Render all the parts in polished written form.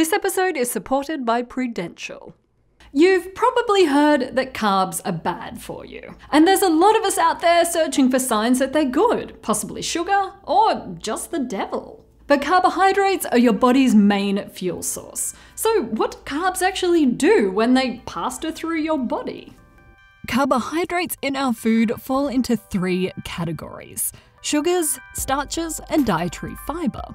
This episode is supported by Prudential. You've probably heard that carbs are bad for you. And there's a lot of us out there searching for signs that they're good, possibly sugar or just the devil. But carbohydrates are your body's main fuel source. So what do carbs actually do when they pass through your body? Carbohydrates in our food fall into 3 categories: sugars, starches, and dietary fiber.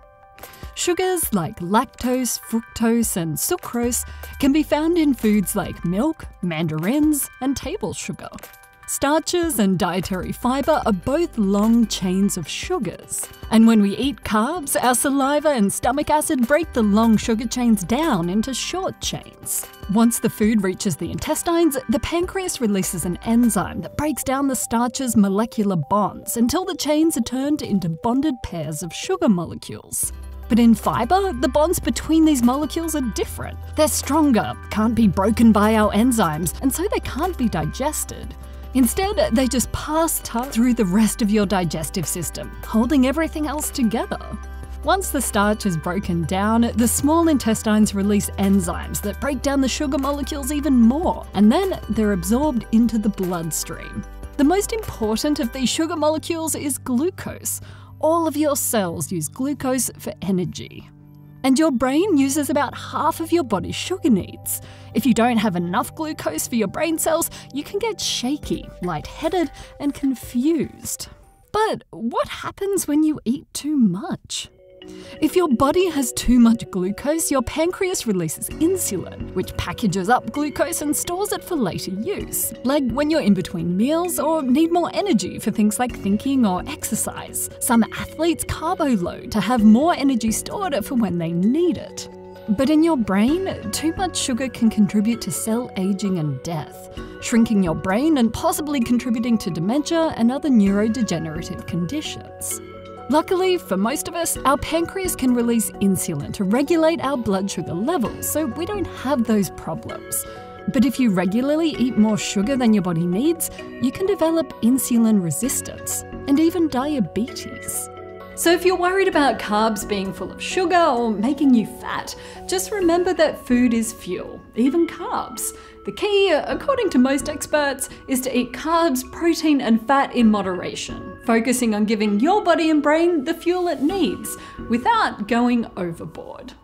Sugars like lactose, fructose, and sucrose can be found in foods like milk, mandarins, and table sugar. Starches and dietary fiber are both long chains of sugars. And when we eat carbs, our saliva and stomach acid break the long sugar chains down into short chains. Once the food reaches the intestines, the pancreas releases an enzyme that breaks down the starch's molecular bonds until the chains are turned into bonded pairs of sugar molecules. But in fiber, the bonds between these molecules are different. They're stronger, can't be broken by our enzymes, and so they can't be digested. Instead, they just pass through the rest of your digestive system, holding everything else together. Once the starch is broken down, the small intestines release enzymes that break down the sugar molecules even more, and then they're absorbed into the bloodstream. The most important of these sugar molecules is glucose. All of your cells use glucose for energy. And your brain uses about half of your body's sugar needs. If you don't have enough glucose for your brain cells, you can get shaky, lightheaded, and confused. But what happens when you eat too much? If your body has too much glucose, your pancreas releases insulin, which packages up glucose and stores it for later use, like when you're in between meals or need more energy for things like thinking or exercise. Some athletes carbo-load to have more energy stored for when they need it. But in your brain, too much sugar can contribute to cell aging and death, shrinking your brain and possibly contributing to dementia and other neurodegenerative conditions. Luckily, for most of us, our pancreas can release insulin to regulate our blood sugar levels, so we don't have those problems. But if you regularly eat more sugar than your body needs, you can develop insulin resistance and even diabetes. So if you're worried about carbs being full of sugar or making you fat, just remember that food is fuel, even carbs. The key, according to most experts, is to eat carbs, protein, and fat in moderation, focusing on giving your body and brain the fuel it needs, without going overboard.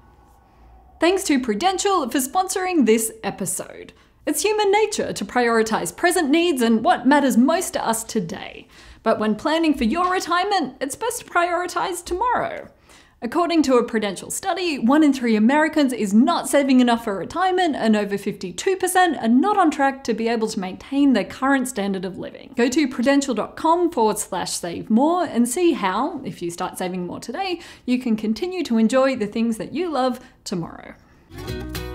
Thanks to Prudential for sponsoring this episode. It's human nature to prioritize present needs and what matters most to us today. But when planning for your retirement, it's best to prioritize tomorrow. According to a Prudential study, 1 in 3 Americans is not saving enough for retirement, and over 52% are not on track to be able to maintain their current standard of living. Go to prudential.com/save more and see how, if you start saving more today, you can continue to enjoy the things that you love tomorrow.